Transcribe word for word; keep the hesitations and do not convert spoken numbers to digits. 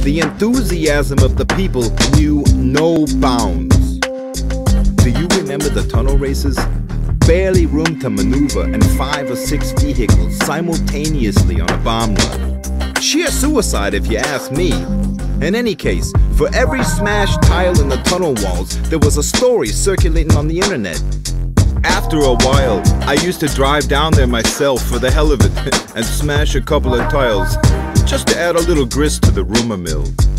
The enthusiasm of the people knew no bounds. Do you remember the tunnel races? Barely room to maneuver and five or six vehicles simultaneously on a bomb run. Sheer suicide if you ask me. In any case, for every smashed tile in the tunnel walls, there was a story circulating on the internet. After a while, I used to drive down there myself for the hell of it and smash a couple of tiles, just to add a little grist to the rumor mill.